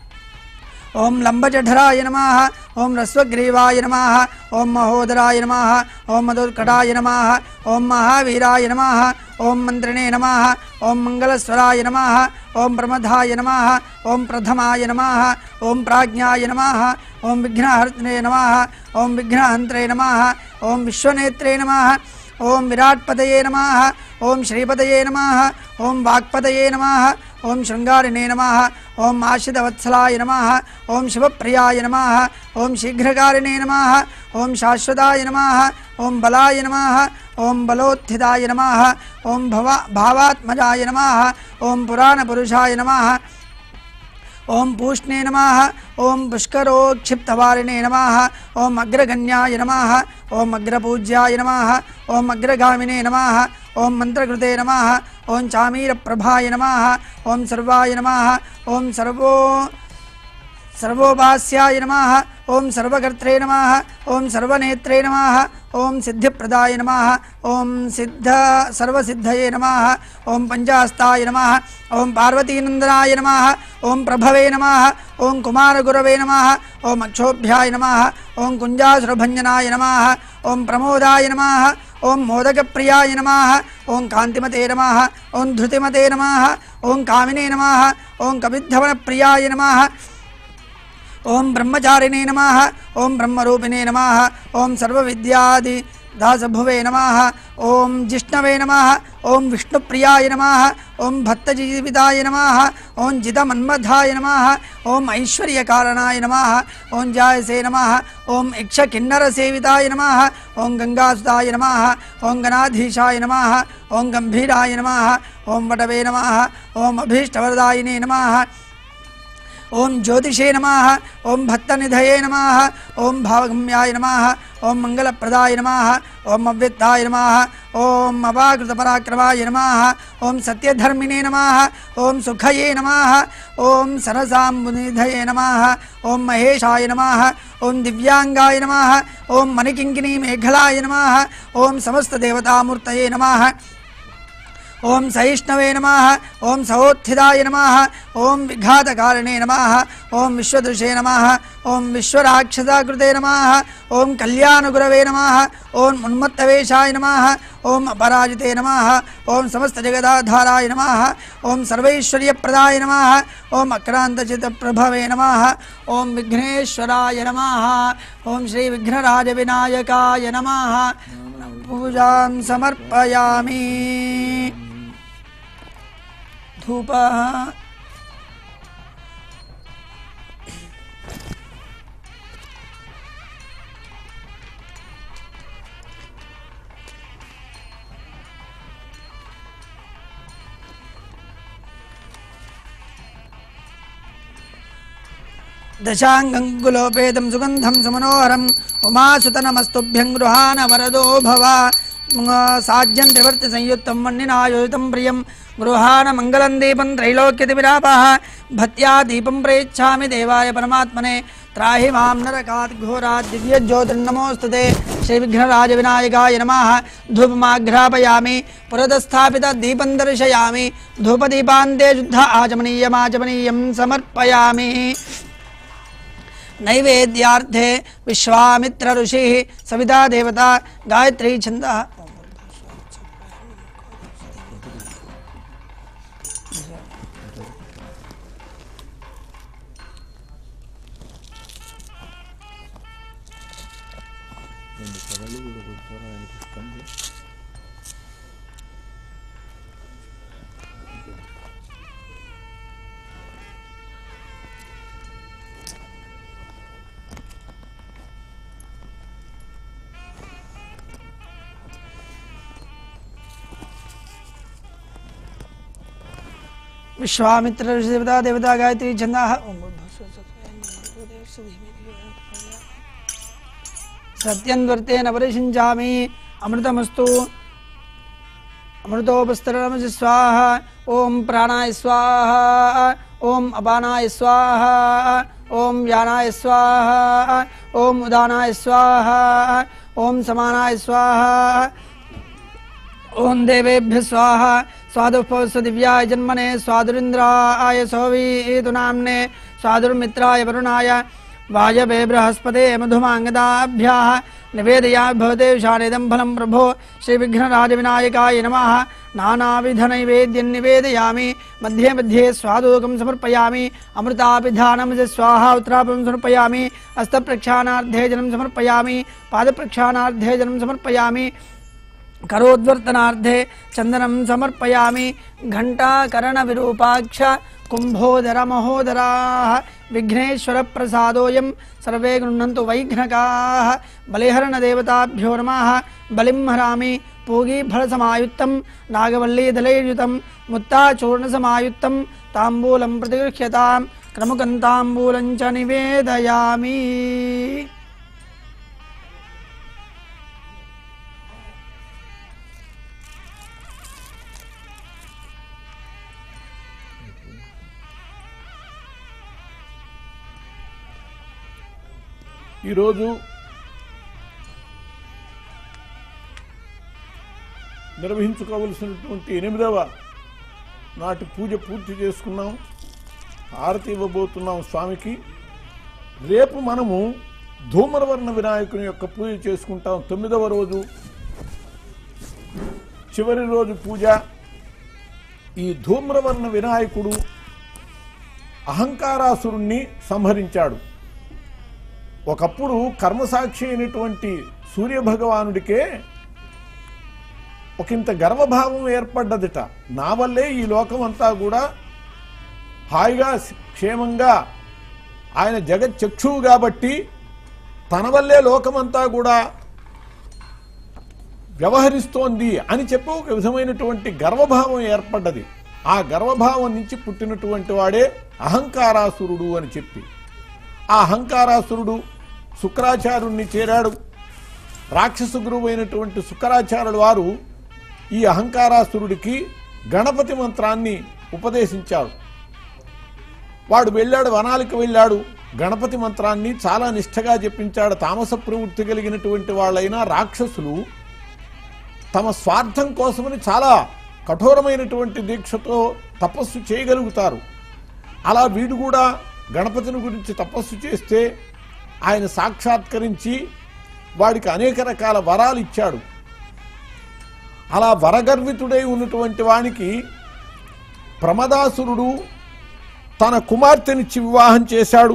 [SPEAKER 2] ओम लंबजठराय नमः। ओम रस्वग्रीवाय नमः। ओम महोदराय नमः। ओम मधुर्कटाय नमः। ओम महावीराय नमः। ओम मंत्रिणे नमः। ओम मंगलस्वराय नमः। ओम प्रमदाय नमः। ओम प्रथमाय नमः। ओम प्राज्ञाय नमः। ओम विघ्नहर्त्रे नमः। ओम विघ्नहन्त्रे नमः। ओम विश्वनेत्रे नमः। ओम विराट्पतये नमः। ओम श्रीपतये नमः। ओम वाक्पतये नमः। ओम शृंगारिणे नमः। ओम आश्रितवत्सलाय नमः। ओम शिवप्रियाय नमः। ओम शीघ्रकारिणे नमः। ओम शाश्वताय नमः। ओम बलाय नमः। ओम बलोत्थिताय नमः। ओम भवा भावात्मजाय नमः। ओम पुराणपुरुषाय नमः। ओम पूष्णे नमः। ओम पुष्करोक्षिप्तवारिणे नमः। ओम अग्रगण्याय नमः। ओम अग्रपूज्याय नमः। ओम अग्रगामिने नमः। ओम मंत्रकृते नमः। ओम चामीरप्रभाय नमः। ओम सर्वाय नमः। ओम सर्वो सर्वोपास्याय नमः। ओम सर्वकर्त्रे नमः। ओम सर्वनेत्रे नमः। ओम सिद्धिप्रदाय नमः। ओम सिद्ध सर्वसिद्धये नमः। ओम पंचहस्ताय नमः। ओम पार्वतीनंदनाय नमः। ओम प्रभवे नमः। ओम कुमारगुरवे नमः। ओम अक्षोभ्याय नमः। ओम कुंजासुरभंजनाय नमः। ओम प्रमोदाय नमः। ओम मोदकप्रियाय नमः। ओम कांतिमते नमः। ओम धृतिमते नमः। ओम कामिने नमः। ओम कविद्धवनप्रियाय नमः। ओम ब्रह्मचारिणे नमः। ओम ब्रह्मरूपिणे नमः। ओम सर्वविद्यादि दासभुवे नमः। ओम जिष्णवे नमः। ओम विष्णुप्रियाय नमः। ओम भक्तजीविताय नमः। ओम जितमन्मथाय नमः। ओम ऐश्वर्यकारणाय नमः। ओम जायसे नमः। ओम इक्षकिन्नरसेविताय नमः। ओम गंगासुताय नमः। ओम गणाधीशाय नमः। ओम गंभीराय नमः। ओम वटवे नमः। ओम अभीष्टवरदायिने नमः। ओम ज्योतिषे नमः। ओम भक्तनिधये नमः। ओम भावगम्याय नमः। ओम मंगलप्रदाय नमः। ओम अव्यक्ताय नमः। ओम अपाकृतपराक्रमाय नमः। ओम सत्यधर्मिणे नमः। ओम सुखये नमः। ओम सरसाम्बुनिधये नमः। ओम महेशाय नमः। ओम दिव्यांगाय नमः। ओम मणिकिंकिनी मेघलाय नमः। ओम समस्त देवतामूर्तये नमः। ओम सहिष्णवे नमः। ओम सहोत्थिताय नमः। ओम विघातकारिणे नमः। ओम विश्वदृशे नमः। ओम विश्वराक्षसाकृते नमः। ओम कल्याणगुरवे नमः। ओम उन्मत्तवेशाय नमः। ओम अपराजिते नमः। ओम समस्त जगदाधाराय नमः। ओम सर्वैश्वर्यप्रदाय नमः। ओम अक्रान्तचित्तप्रभवे नमः। ओम विघ्नेश्वराय नमः। ओम श्री विघ्नराज विनायकाय नमः। पूजां समर्पयामि। धूपः दशांगुलोपेदं सुगंधं सुमनोहरं उमासुतनमस्तुभ्यं गृहाण वरदो भव साज्यं त्रिवर्ति संयुक्तं वह्निनायुतं प्रियं गृहाण मंगलं दीपं त्रैलोक्यतिविरापः भक्त्या दीपं प्रयच्छामि देवाय परमात्मने त्राहि मां नरकात् घोरात् दिव्यज्योतिर्नमोऽस्तुते श्री विघ्नराज विनायकाय नमः। धूपमाघ्रापयामि पुरतस्थापितं दीपं दर्शयामि धूपदीपान्ते शुद्ध आचमनीयमाचमनीयं समर्पयामि। नैवेद्यार्थे विश्वामित्र ऋषिः सविता देवता गायत्री छन्दः विश्वामित्र ऋषि देवता देवता गायत्री छन्दः सत्यन्वर्तेन परिषिञ्चामि अमृतमस्तु अमृतोपस्तरणमसि स्वाहा ओम प्राणाय स्वाहा ओम अपानाय स्वाहा ओम व्यानाय स्वाहा ओम उदानाय स्वाहा ओम समानाय स्वाहा ओम देवेभ्य स्वाहा स्वादुपस्व दिव्याय जन्मने स्वादुरिन्द्राय सौवीतु नाम्ने स्वादुर्मित्राय वरुणाय वायवे बृहस्पते मधुमांगदाभ्याः निवेदयामि भवते शानेदं फलं प्रभो श्रीविघ्नराजविनायकाय नमः नानाविधनैवेद्यं निवेदयामि मध्ये मध्ये स्वादोकं समर्पयामि अमृतापिधानं च स्वाहा उत्तरापं समर्पयामि हस्तप्रक्षालनार्थे जलं समर्पयामि पादप्रक्षालनार्थे जलं समर्पयामि करोद्वर्तनार्थे चंदनं समर्पयामि घंटाकर्णविरूपाक्ष कुंभोदर महोदराः विघ्नेश्वर प्रसादोऽयं सर्वे गृह्णन्तु वैघ्नकाः बलिहरण देवताभ्यो नमः बलिं हरामि पूगी फलसमायुक्तं नागवल्लीदलैर्युतं मुत्ताचूर्णसमायुक्तं ताम्बूलं प्रतिगृह्यतां क्रमुकं ताम्बूलं च निवेदयामि।
[SPEAKER 3] ఈరోజు నిర్వహించుకోవలసినటువంటి ఎనిమిదవ నాటి పూజ పూర్తి చేసుకున్నాం. హారతి ఇవ్వబోతున్నాం స్వామికి. రేపు మనము ధూమ్రవర్ణ వినాయకుని యొక్క పూజ చేసుకుంటాం. తొమ్మిదవ రోజు చివరి రోజు పూజ. ఈ ధూమ్రవర్ణ వినాయకుడు అహంకారాసురుణ్ణి సంహరించాడు. ఒకప్పుడు కర్మసాక్షి అయినటువంటి సూర్యభగవానుడికే ఒకంత గర్వభావం ఏర్పడ్డదిట. నా వల్లే ఈ లోకం అంతా కూడా హాయిగా క్షేమంగా, ఆయన జగచ్చక్షువు కాబట్టి తన వల్లే లోకమంతా కూడా వ్యవహరిస్తోంది అని చెప్పి ఒక విధమైనటువంటి గర్వభావం ఏర్పడ్డది. ఆ గర్వభావం నుంచి పుట్టినటువంటి వాడే అహంకారాసురుడు అని చెప్పి, ఆ అహంకారాసురుడు శుక్రాచార్యుణ్ణి చేరాడు. రాక్షస గురువు అయినటువంటి శుక్రాచార్యుడు వారు ఈ అహంకారాసురుడికి గణపతి మంత్రాన్ని ఉపదేశించాడు. వాడు వెళ్ళాడు, వనాలకు వెళ్ళాడు. గణపతి మంత్రాన్ని చాలా నిష్ఠగా చెప్పించాడు. తామస ప్రవృత్తి కలిగినటువంటి వాళ్ళైనా రాక్షసులు తమ స్వార్థం కోసమని చాలా కఠోరమైనటువంటి దీక్షతో తపస్సు చేయగలుగుతారు. అలా వీడు కూడా గణపతిని గురించి తపస్సు చేస్తే ఆయన సాక్షాత్కరించి వాడికి అనేక రకాల వరాలు ఇచ్చాడు. అలా వరగర్వితుడై ఉన్నటువంటి వానికి ప్రమదాసురుడు తన కుమార్తెనిచ్చి వివాహం చేశాడు.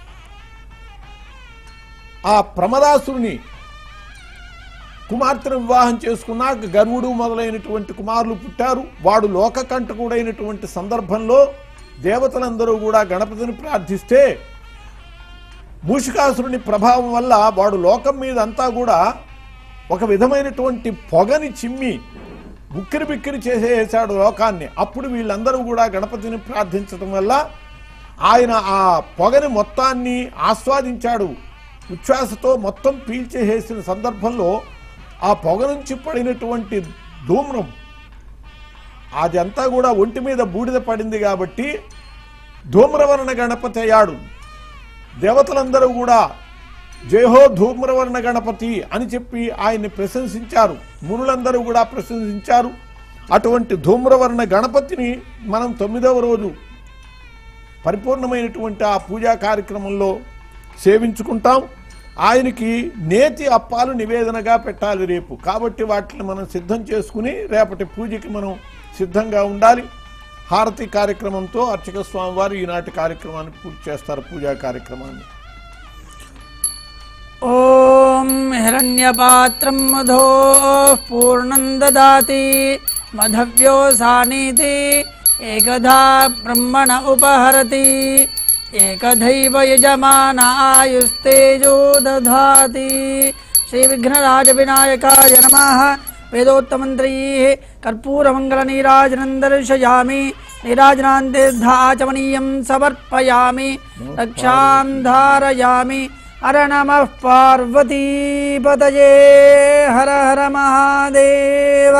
[SPEAKER 3] ఆ ప్రమదాసురుని కుమార్తెను వివాహం చేసుకున్నాక గర్వుడు మొదలైనటువంటి కుమారులు పుట్టారు. వాడు లోకకంటకుడైనటువంటి సందర్భంలో దేవతలందరూ కూడా గణపతిని ప్రార్థిస్తే మూషికాసురుని ప్రభావం వల్ల వాడు లోకం మీద అంతా కూడా ఒక విధమైనటువంటి పొగని చిమ్మి ఉక్కిరి బిక్కిరి చేసేసాడు లోకాన్ని. అప్పుడు వీళ్ళందరూ కూడా గణపతిని ప్రార్థించడం వల్ల ఆయన ఆ పొగని మొత్తాన్ని ఆస్వాదించాడు. ఉచ్ఛ్వాసతో మొత్తం పీల్చేసేసిన సందర్భంలో ఆ పొగ నుంచి పడినటువంటి ధూమ్రం అదంతా కూడా ఒంటి మీద బూడిద పడింది కాబట్టి ధూమ్రవర్ణ గణపతి అయ్యాడు. దేవతలందరూ కూడా జయహో ధూమ్రవర్ణ గణపతి అని చెప్పి ఆయన్ని ప్రశంసించారు. మునులందరూ కూడా ప్రశంసించారు. అటువంటి ధూమ్రవర్ణ గణపతిని మనం తొమ్మిదవ రోజు పరిపూర్ణమైనటువంటి ఆ పూజా కార్యక్రమంలో సేవించుకుంటాం. ఆయనకి నేతి అప్పాలు నివేదనగా పెట్టాలి రేపు. కాబట్టి వాటిని మనం సిద్ధం చేసుకుని రేపటి పూజకి మనం సిద్ధంగా ఉండాలి. హారతి కార్యక్రమంతో అర్చక స్వామి వారు ఈనాటి కార్యక్రమాన్ని పూర్తి చేస్తారు, పూజా కార్యక్రమాన్ని.
[SPEAKER 2] ఓం హిరణ్యపాత్రం మధో పూర్ణం దదాతి మధవ్యో సానీతి ఏకదా బ్రహ్మణ ఉపహరతి ఏకదైవ యజమాన ఆయుస్తేజో దధాతి. శ్రీ విఘ్నరాజ వినాయకాయ నమః. వేదోత్తమంత్రీ కర్పూరమంగళ నీరాజనం దర్శయామి. నీరాజనాంతీర్థాచమనీయం సమర్పయామి. రక్షాం ధారయామి. హర నమః పార్వతీపతయే. హర హర మహాదేవ.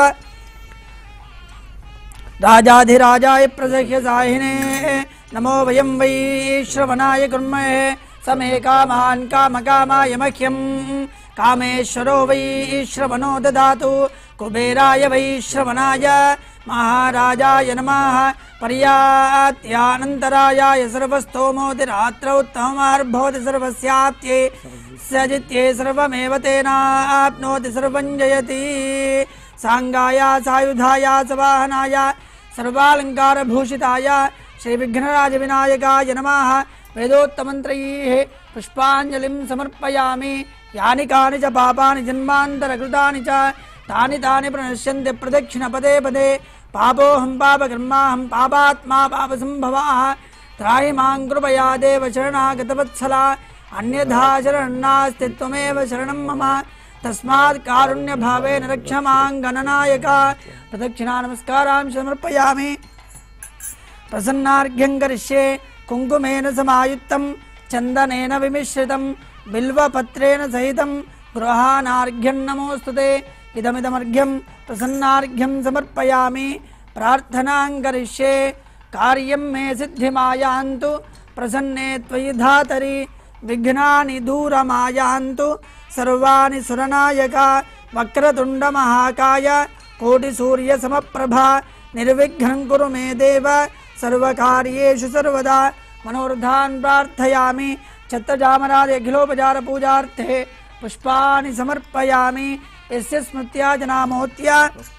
[SPEAKER 2] రాజాధిరాజాయ ప్రసహ్యసాహినే నమో వయం వై శ్రవణాయ కుర్మహే. సమే కామాన్ కామకామాయ మహ్యం. కామేశ్వరో వై శ్రవణో దదాతు. కుబేరాయ వై శ్రవణాయ మహారాజాయ నమః. పర్యాత్యానంతరాయాయ సర్వస్తోమోతిరాత్రౌత్తమర్భవతి సర్వస్యాప్త్యే సజిత్యే సర్వమేవ తేనాప్నోతి సర్వం జయతి. సాంగాయ సాయుధాయ సవాహనాయ సర్వాలంకారభూషితాయ శ్రీ విఘ్నరాజ వినాయకాయ నమః. వేదోత్తమంత్రైః పుష్పాంజలిం సమర్పయామి. యాని కాని చ పాపాని జన్మాంతరకృతాని చ తాని తాని ప్రణశ్యంతి ప్రదక్షిణ పదే పదే. పాపోహం పాపకర్మాహం పాపాత్మా పాపసంభవః. త్రాయి మాం కృపయా దేవ శరణాగతవత్సల. అన్యథా శరణం నాస్తి త్వమేవ శరణం మమ. తస్మాత్ కారుణ్య భావేన రక్ష మాం గణనాయక. ప్రదక్షిణా నమస్కారాం సమర్పయామి. ప్రసన్నార్ఘ్యం కరిష్యే. కుంకుమేన సమాయుక్తం చందనేన విమిశ్రితం బిల్వపత్రేణ సహితం గృహానార్ఘ్యం నమోస్తుతే. ఇదమిదమర్ఘ్యం ప్రసన్నార్ఘ్యం సమర్పయామి. ప్రార్థనాం కరిష్యే. కార్యం మే సిద్ధిమాయాంతు ప్రసన్నే త్వయి ధాతరి. విఘ్నాని దూరమాయాంతు సర్వాణి సురనాయక. వక్రతుండ మహాకాయ కోటి సూర్య సమప్రభ. నిర్విఘ్నం కురు మే దేవ సర్వకార్యేషు సర్వదా. మనోరథాన్ ప్రార్థయామి. ఛత్రజామరాది అఖిలోపచార పూజార్థే పుష్పాని సమర్పయామి. యస్య స్మృత్యా జనామోత్య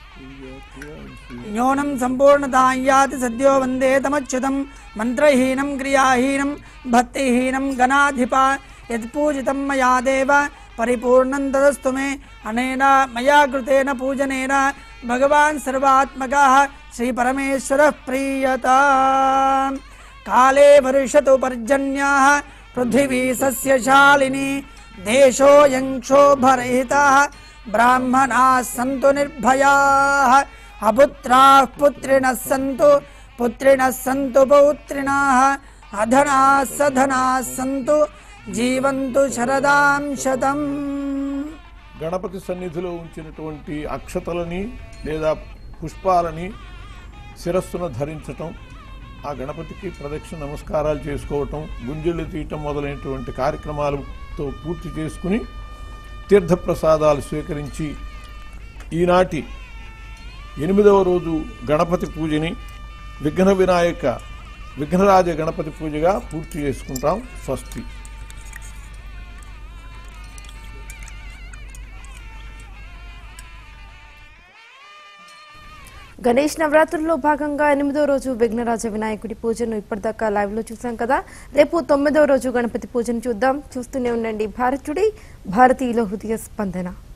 [SPEAKER 2] న్యూనం సంపూర్ణతాం యాతి సద్యో వందే తమచ్యుతం. మంత్రహీనం క్రియాహీనం భక్తిహీనం గణాధిప. యత్పూజితం మయా దేవ పరిపూర్ణం తదస్తు మే. అనేన మయా కృతేన పూజనేన భగవాన్ సర్వాత్మకః శ్రీ పరమేశ్వరః ప్రీయతాం. కాలే వర్షతు పర్జన్యః పృథివీ సస్యశాలిని. దేశోऽयं क्षोभरहितः బ్రాహ్మణాः సంతు నిర్భయాः. అపుత్రాः పుత్రిణः సంతు పుత్రిణः సంతు పౌత్రిణాः. అధనాः సధనాः సంతు జీవంతు శరదాం శతం.
[SPEAKER 3] గణపతి సన్నిధిలో ఉంచినటువంటి అక్షతలని లేదా పుష్పాలని శిరస్సున ధరించటం, ఆ గణపతికి ప్రదక్షిణ నమస్కారాలు చేసుకోవటం, గుంజళ్ళు తీయటం మొదలైనటువంటి కార్యక్రమాలతో పూర్తి చేసుకుని తీర్థప్రసాదాలు స్వీకరించి ఈనాటి ఎనిమిదవ రోజు గణపతి పూజని విఘ్న వినాయక విఘ్నరాజ గణపతి పూజగా పూర్తి చేసుకుంటాం. స్వస్తి.
[SPEAKER 1] గణేష్ నవరాత్రుల్లో భాగంగా ఎనిమిదో రోజు విఘ్నరాజ వినాయకుడి పూజను ఇప్పటిదాకా లైవ్ లో చూసాం కదా. రేపు తొమ్మిదవ రోజు గణపతి పూజను చూద్దాం. చూస్తూనే ఉండండి భారతుడి భారతీయుల హృదయ స్పందన.